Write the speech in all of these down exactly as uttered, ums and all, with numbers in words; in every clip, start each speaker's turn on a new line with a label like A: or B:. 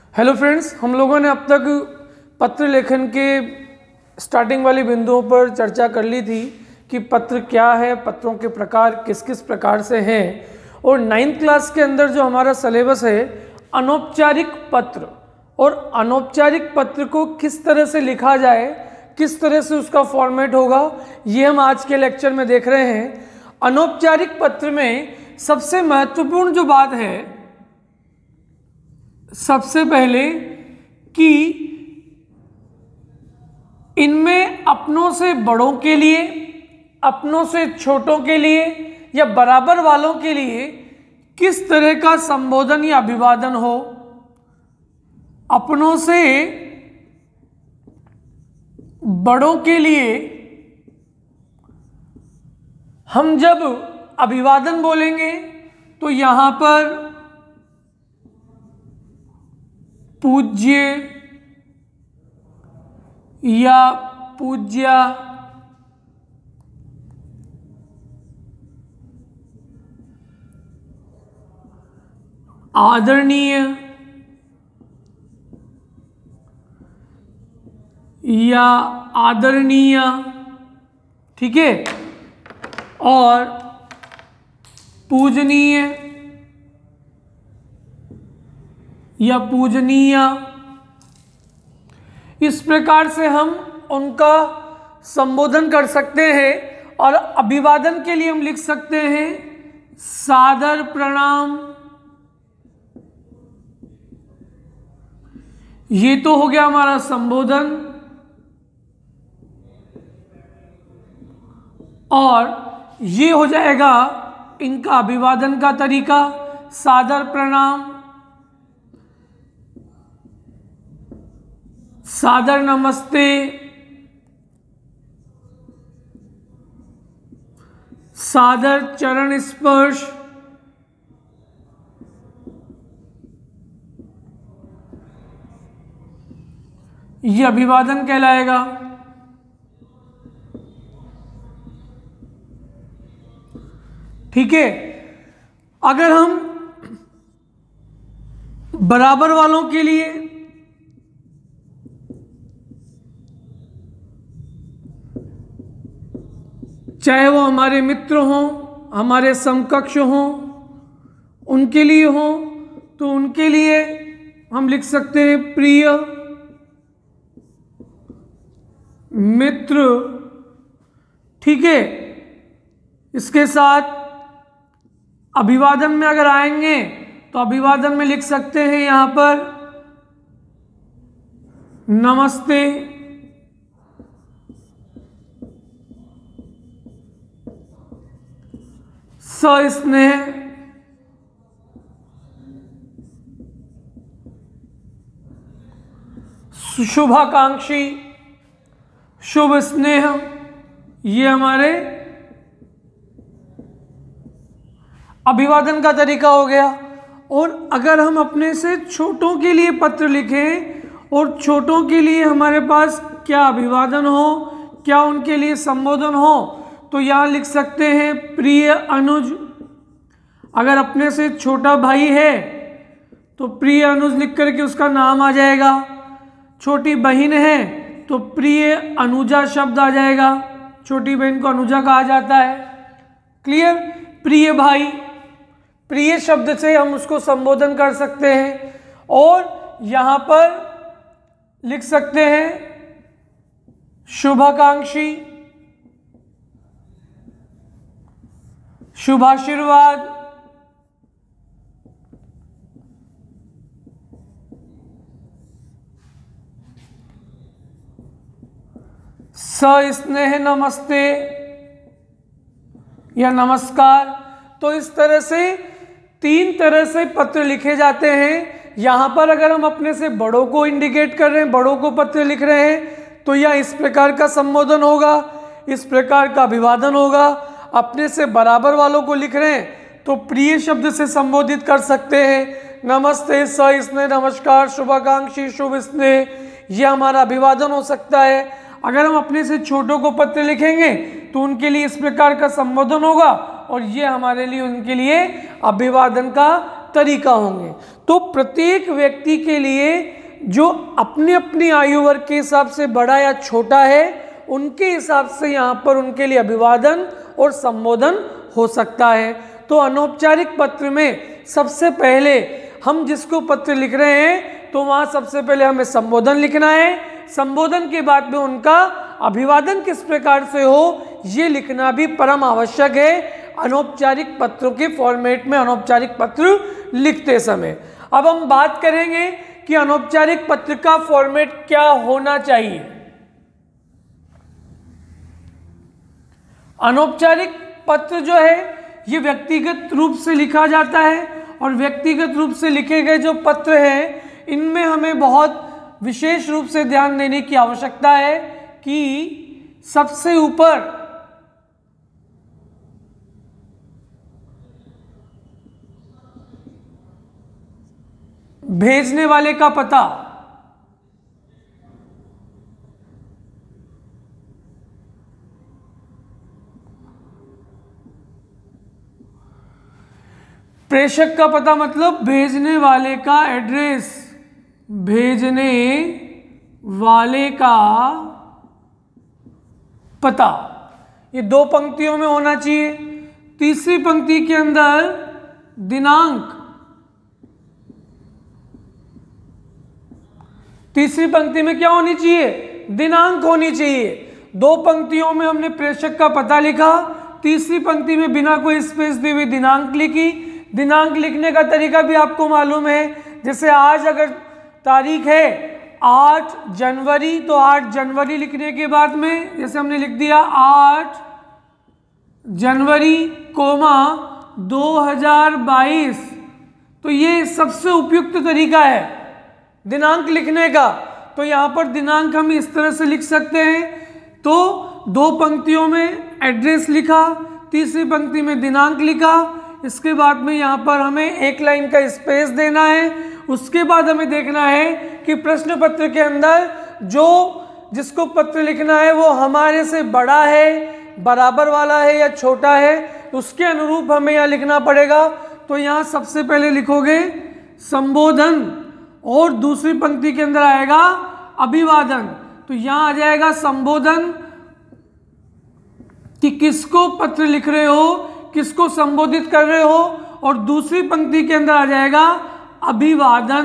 A: Hello friends, हम लोगों ने अब तक पत्र लेखन के स्टार्टिंग वाली बिंदुओं पर चर्चा कर ली थी कि पत्र क्या है, पत्रों के प्रकार किस किस प्रकार से हैं। और नाइन्थ क्लास के अंदर जो हमारा सिलेबस है अनौपचारिक पत्र, और अनौपचारिक पत्र को किस तरह से लिखा जाए, किस तरह से उसका फॉर्मेट होगा, ये हम आज के लेक्चर में देख रहे हैं। अनौपचारिक पत्र में सबसे महत्वपूर्ण जो बात है, सबसे पहले कि इनमें अपनों से बड़ों के लिए, अपनों से छोटों के लिए या बराबर वालों के लिए किस तरह का संबोधन या अभिवादन हो। अपनों से बड़ों के लिए हम जब अभिवादन बोलेंगे तो यहां पर पूज्य या पूज्या, आदरणीय या आदरणीय, ठीक है, और पूजनीय या पूजनीय, इस प्रकार से हम उनका संबोधन कर सकते हैं। और अभिवादन के लिए हम लिख सकते हैं सादर प्रणाम। ये तो हो गया हमारा संबोधन। और ये हो जाएगा इनका अभिवादन का तरीका, सादर प्रणाम, सादर नमस्ते, सादर चरण स्पर्श, ये अभिवादन कहलाएगा। ठीक है। अगर हम बराबर वालों के लिए चाहे वो हमारे मित्र हों, हमारे समकक्ष हों, उनके लिए हों, तो उनके लिए हम लिख सकते हैं प्रिय मित्र। ठीक है। इसके साथ अभिवादन में अगर आएंगे तो अभिवादन में लिख सकते हैं यहां पर नमस्ते, सस्नेह, शुभाकांक्षी, शुभ स्नेह, ये हमारे अभिवादन का तरीका हो गया। और अगर हम अपने से छोटों के लिए पत्र लिखें और छोटों के लिए हमारे पास क्या अभिवादन हो, क्या उनके लिए संबोधन हो, तो यहाँ लिख सकते हैं प्रिय अनुज। अगर अपने से छोटा भाई है तो प्रिय अनुज लिख करके उसका नाम आ जाएगा। छोटी बहन है तो प्रिय अनुजा शब्द आ जाएगा। छोटी बहन को अनुजा कहा जाता है। क्लियर। प्रिय भाई, प्रिय शब्द से हम उसको संबोधन कर सकते हैं। और यहां पर लिख सकते हैं शुभाकांक्षी, शुभाशीर्वाद, सस्नेह नमस्ते या नमस्कार। तो इस तरह से तीन तरह से पत्र लिखे जाते हैं। यहां पर अगर हम अपने से बड़ों को इंडिकेट कर रहे हैं, बड़ों को पत्र लिख रहे हैं, तो यह इस प्रकार का संबोधन होगा, इस प्रकार का अभिवादन होगा। अपने से बराबर वालों को लिख रहे हैं तो प्रिय शब्द से संबोधित कर सकते हैं, नमस्ते, सस्नेह, नमस्कार, शुभाकांक्षी, शुभ स्नेह, यह हमारा अभिवादन हो सकता है। अगर हम अपने से छोटों को पत्र लिखेंगे तो उनके लिए इस प्रकार का संबोधन होगा और ये हमारे लिए उनके लिए अभिवादन का तरीका होंगे। तो प्रत्येक व्यक्ति के लिए जो अपनी अपनी आयु वर्ग के हिसाब से बड़ा या छोटा है, उनके हिसाब से यहाँ पर उनके लिए अभिवादन और संबोधन हो सकता है। तो अनौपचारिक पत्र में सबसे पहले हम जिसको पत्र लिख रहे हैं तो वहाँ सबसे पहले हमें संबोधन लिखना है। संबोधन के बाद में उनका अभिवादन किस प्रकार से हो ये लिखना भी परम आवश्यक है अनौपचारिक पत्रों के फॉर्मेट में, अनौपचारिक पत्र लिखते समय। अब हम बात करेंगे कि अनौपचारिक पत्र का फॉर्मेट क्या होना चाहिए। अनौपचारिक पत्र जो है ये व्यक्तिगत रूप से लिखा जाता है और व्यक्तिगत रूप से लिखे गए जो पत्र हैं इनमें हमें बहुत विशेष रूप से ध्यान देने की आवश्यकता है कि सबसे ऊपर भेजने वाले का पता, प्रेषक का पता मतलब भेजने वाले का एड्रेस, भेजने वाले का पता, ये दो पंक्तियों में होना चाहिए। तीसरी पंक्ति के अंदर दिनांक, तीसरी पंक्ति में क्या होनी चाहिए, दिनांक होनी चाहिए। दो पंक्तियों में हमने प्रेषक का पता लिखा, तीसरी पंक्ति में बिना कोई स्पेस दिए हुए दिनांक लिखी। दिनांक लिखने का तरीका भी आपको मालूम है, जैसे आज अगर तारीख है आठ जनवरी तो आठ जनवरी लिखने के बाद में जैसे हमने लिख दिया आठ जनवरी कोमा दो हजार बाईस, तो ये सबसे उपयुक्त तरीका है दिनांक लिखने का। तो यहाँ पर दिनांक हम इस तरह से लिख सकते हैं। तो दो पंक्तियों में एड्रेस लिखा, तीसरी पंक्ति में दिनांक लिखा, इसके बाद में यहाँ पर हमें एक लाइन का स्पेस देना है। उसके बाद हमें देखना है कि प्रश्न पत्र के अंदर जो जिसको पत्र लिखना है वो हमारे से बड़ा है, बराबर वाला है या छोटा है, उसके अनुरूप हमें यहाँ लिखना पड़ेगा। तो यहाँ सबसे पहले लिखोगे संबोधन और दूसरी पंक्ति के अंदर आएगा अभिवादन। तो यहाँ आ जाएगा संबोधन कि किसको पत्र लिख रहे हो, किसको संबोधित कर रहे हो, और दूसरी पंक्ति के अंदर आ जाएगा अभिवादन।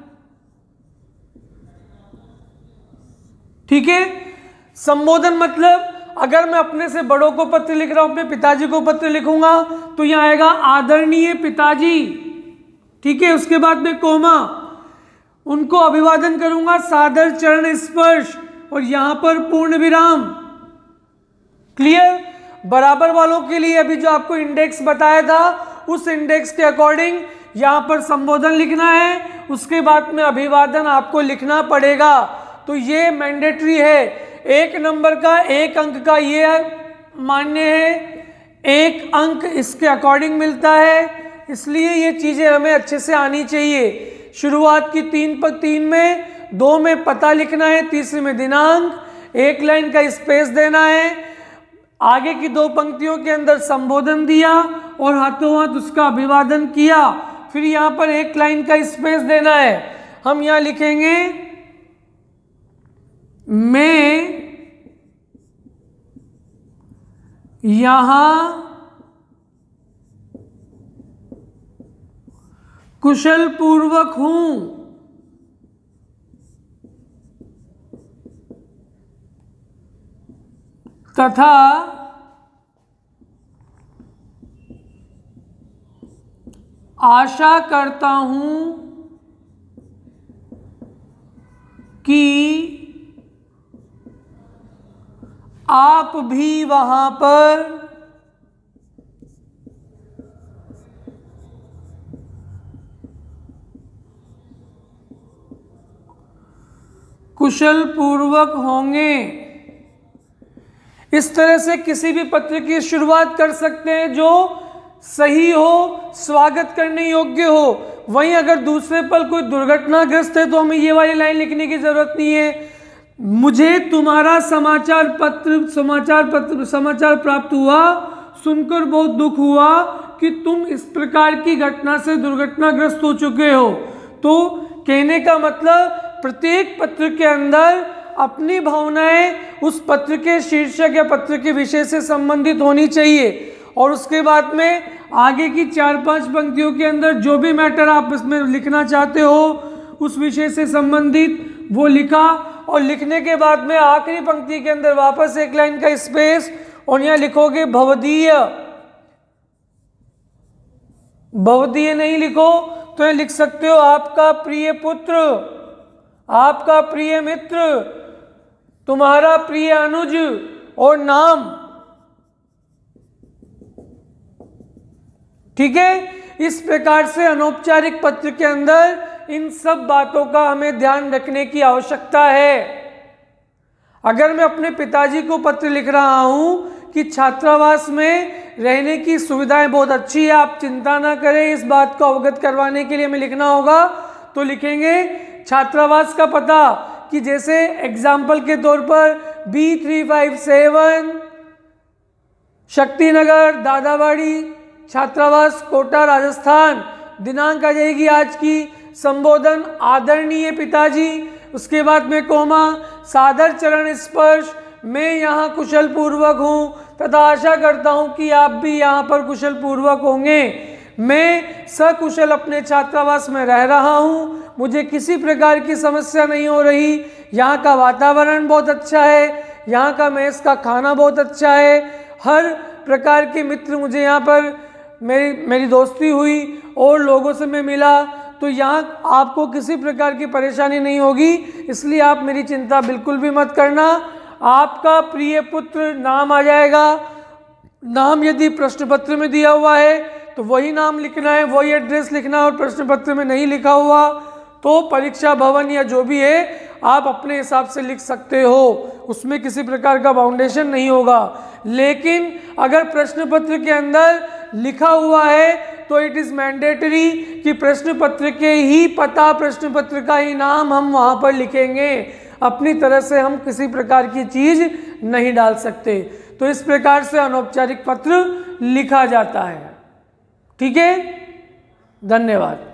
A: ठीक है। संबोधन मतलब अगर मैं अपने से बड़ों को पत्र लिख रहा हूं, अपने पिताजी को पत्र लिखूंगा तो यहां आएगा आदरणीय पिताजी। ठीक है। उसके बाद में कोमा, उनको अभिवादन करूंगा सादर चरण स्पर्श, और यहां पर पूर्ण विराम। क्लियर। बराबर वालों के लिए अभी जो आपको इंडेक्स बताया था उस इंडेक्स के अकॉर्डिंग यहां पर संबोधन लिखना है, उसके बाद में अभिवादन आपको लिखना पड़ेगा। तो ये मैंडेटरी है। एक नंबर का एक अंक का ये मान्य है, एक अंक इसके अकॉर्डिंग मिलता है, इसलिए ये चीजें हमें अच्छे से आनी चाहिए। शुरुआत की तीन पर तीन में, दो में पता लिखना है, तीसरे में दिनांक, एक लाइन का स्पेस देना है, आगे की दो पंक्तियों के अंदर संबोधन दिया और हाथों हाथ उसका अभिवादन किया, फिर यहां पर एक लाइन का स्पेस देना है। हम यहां लिखेंगे मैं यहां कुशल पूर्वक हूं, तथा आशा करता हूं कि आप भी वहां पर कुशल पूर्वक होंगे। इस तरह से किसी भी पत्र की शुरुआत कर सकते हैं जो सही हो, स्वागत करने योग्य हो। वहीं अगर दूसरे पल कोई दुर्घटनाग्रस्त है तो हमें ये वाली लाइन लिखने की जरूरत नहीं है, मुझे तुम्हारा समाचार पत्र समाचार पत्र समाचार प्राप्त हुआ, सुनकर बहुत दुख हुआ कि तुम इस प्रकार की घटना से दुर्घटनाग्रस्त हो चुके हो। तो कहने का मतलब प्रत्येक पत्र के अंदर अपनी भावनाएं उस पत्र के शीर्षक या पत्र के विषय से संबंधित होनी चाहिए, और उसके बाद में आगे की चार पांच पंक्तियों के अंदर जो भी मैटर आप इसमें लिखना चाहते हो उस विषय से संबंधित वो लिखा, और लिखने के बाद में आखिरी पंक्ति के अंदर वापस एक लाइन का स्पेस, और यहाँ लिखोगे भवदीय। भवदीय नहीं लिखो तो यहाँ लिख सकते हो आपका प्रिय पुत्र, आपका प्रिय मित्र, तुम्हारा प्रिय अनुज, और नाम। ठीक है, इस प्रकार से अनौपचारिक पत्र के अंदर इन सब बातों का हमें ध्यान रखने की आवश्यकता है। अगर मैं अपने पिताजी को पत्र लिख रहा हूं कि छात्रावास में रहने की सुविधाएं बहुत अच्छी है, आप चिंता ना करें, इस बात को अवगत करवाने के लिए हमें लिखना होगा, तो लिखेंगे छात्रावास का पता, कि जैसे एग्जाम्पल के तौर पर B three five seven Shakti Nagar Dadawadi छात्रावास कोटा राजस्थान, दिनांक आ जाएगी आज की, संबोधन आदरणीय पिताजी, उसके बाद में कोमा, सादर चरण स्पर्श, मैं यहाँ कुशल पूर्वक हूँ तथा आशा करता हूँ कि आप भी यहाँ पर कुशल पूर्वक होंगे। मैं सकुशल अपने छात्रावास में रह रहा हूँ, मुझे किसी प्रकार की समस्या नहीं हो रही, यहाँ का वातावरण बहुत अच्छा है, यहाँ का मेस का खाना बहुत अच्छा है, हर प्रकार के मित्र मुझे यहाँ पर मेरी मेरी दोस्ती हुई और लोगों से मैं मिला, तो यहाँ आपको किसी प्रकार की परेशानी नहीं होगी, इसलिए आप मेरी चिंता बिल्कुल भी मत करना। आपका प्रिय पुत्र नाम आ जाएगा, नाम यदि प्रश्न पत्र में दिया हुआ है तो वही नाम लिखना है, वही एड्रेस लिखना है, और प्रश्न पत्र में नहीं लिखा हुआ तो परीक्षा भवन या जो भी है आप अपने हिसाब से लिख सकते हो, उसमें किसी प्रकार का बाउंडेशन नहीं होगा। लेकिन अगर प्रश्न पत्र के अंदर लिखा हुआ है तो इट इज़ मैंडेटरी कि प्रश्न पत्र के ही पता, प्रश्न पत्र का ही नाम हम वहाँ पर लिखेंगे, अपनी तरह से हम किसी प्रकार की चीज़ नहीं डाल सकते। तो इस प्रकार से अनौपचारिक पत्र लिखा जाता है। ठीक है, धन्यवाद।